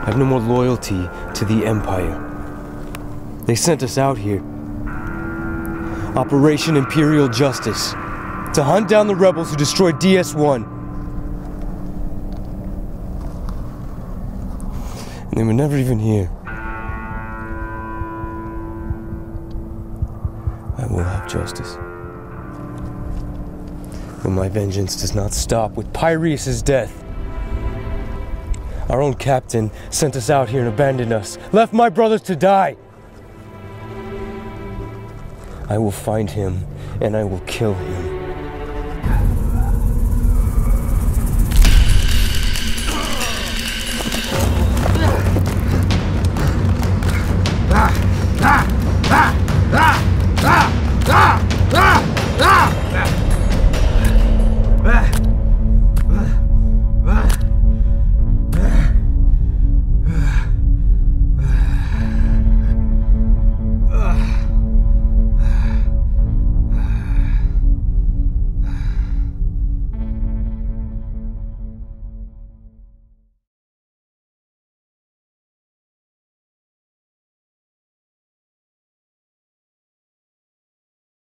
I have no more loyalty to the Empire. They sent us out here. Operation Imperial Justice. To hunt down the rebels who destroyed DS-1. And they were never even here. I will have justice. But my vengeance does not stop with Pyreus' death. Our own captain sent us out here and abandoned us, left my brothers to die. I will find him and I will kill him.